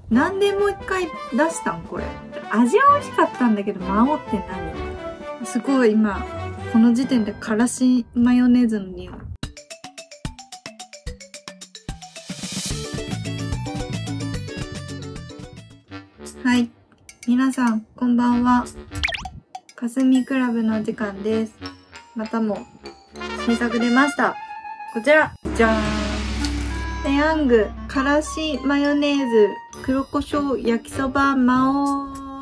なんでもう一回出したんこれ。味は美味しかったんだけど、魔王って何？すごい今、この時点でからしマヨネーズの匂い。はい。皆さん、こんばんは。かすみクラブの時間です。またも、新作出ました。こちら、じゃーん。ペヤング、からしマヨネーズ、黒胡椒焼きそば魔王。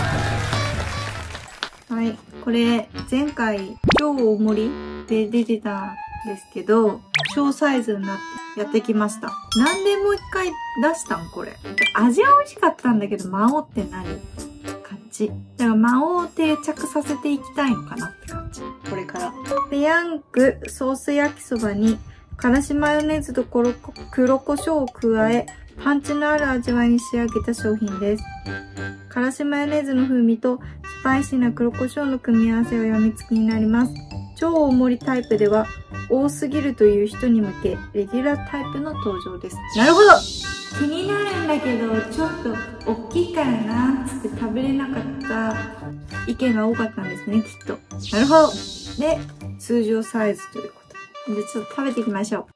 はい。これ、前回、超大盛りで出てたんですけど、小サイズになってやってきました。なんでもう一回出したんこれ。味は美味しかったんだけど、魔王って何？感じ。だから魔王を定着させていきたいのかなって感じ。これから。ペヤングソース焼きそばに、からしマヨネーズと黒胡椒を加え、パンチのある味わいに仕上げた商品です。からしマヨネーズの風味とスパイシーな黒胡椒の組み合わせは病みつきになります。超大盛りタイプでは多すぎるという人に向け、レギュラータイプの登場です。なるほど！気になるんだけど、ちょっと大きいからなーって食べれなかった意見が多かったんですね、きっと。なるほど！で、通常サイズということ。で、ちょっと食べていきましょう。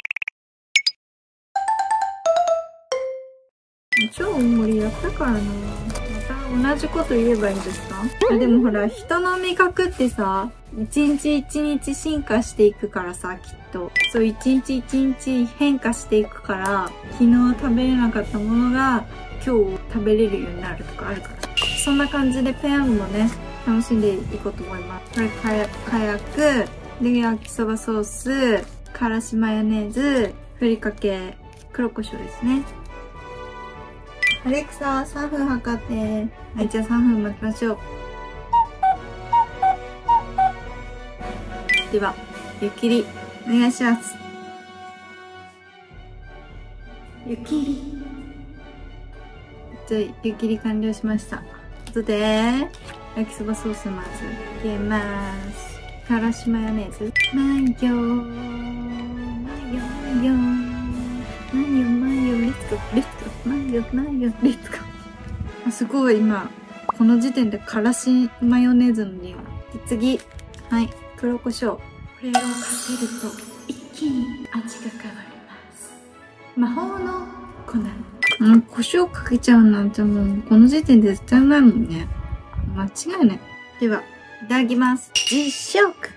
超大盛りやったからな。また同じこと言えばいいんですか？でもほら、人の味覚ってさ、一日一日進化していくからさ、きっと。そう、一日一日変化していくから、昨日食べれなかったものが今日食べれるようになるとかあるから。そんな感じでペヤングもね、楽しんでいこうと思います。これ、かやく、で、焼きそばソース、からしマヨネーズ、ふりかけ、黒胡椒ですね。アレクサ、3分測って。はい、じゃあ3分待ちましょう。では、湯切り、お願いします。湯切り。じゃあ、湯切り完了しました。後で、焼きそばソースまず、入れます。からしマヨネーズ。マヨ、レッツゴー、レッツゴー、マヨ、レッツゴー。すごい今、この時点でからしマヨネーズの匂い。で、次。はい、黒胡椒。これをかけると、一気に味が変わります。魔法の粉。胡椒かけちゃうなんてもう、この時点で絶対うまいもんね。間違いない。では、いただきます。実食。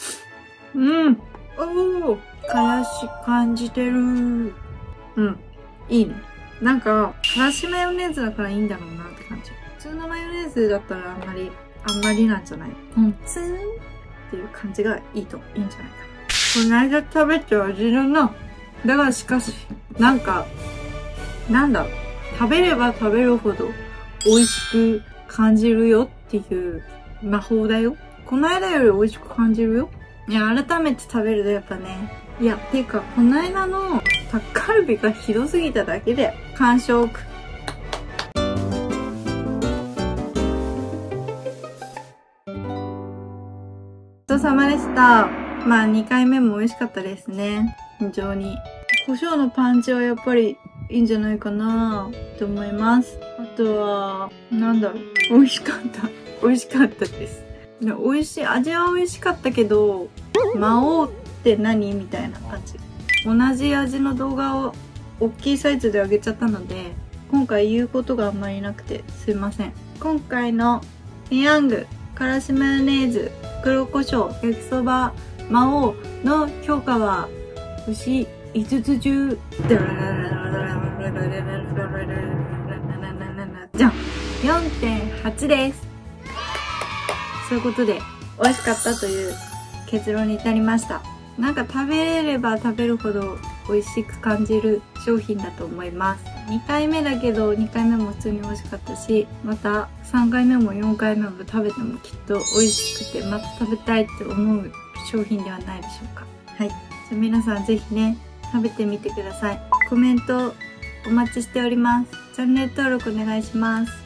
おー、からし感じてる。いいね。なんか、からしマヨネーズだからいいんだろうなって感じ。普通のマヨネーズだったらあんまりなんじゃない？ツーンっていう感じがいいんじゃないかな。この間食べた味だな。だからしかし、なんか、なんだろう。食べれば食べるほど美味しく感じるよっていう魔法だよ。この間より美味しく感じるよ。いや、改めて食べるとやっぱね。いや、ていうか、この間のタッカルビがひどすぎただけで、完食。ごちそうさまでした。まあ、2回目も美味しかったですね。非常に。胡椒のパンチはやっぱりいいんじゃないかなと思います。あとは、なんだろう。美味しかった。美味しかったです。美味しい。味は美味しかったけど、魔王って何みたいな感じ。同じ味の動画を大きいサイズで上げちゃったので、今回言うことがあんまりなくてすいません。今回のペヤング、からしマヨネーズ、黒胡椒、焼きそば、魔王の評価は、星5つ中、じゃん !4.8 です。そういうことで、美味しかったという結論に至りました。なんか食べれれば食べるほど美味しく感じる商品だと思います。2回目だけど2回目も普通に美味しかったし、また3回目も4回目も食べてもきっと美味しくてまた食べたいって思う商品ではないでしょうか。はい。じゃあ皆さんぜひね、食べてみてください。コメントお待ちしております。チャンネル登録お願いします。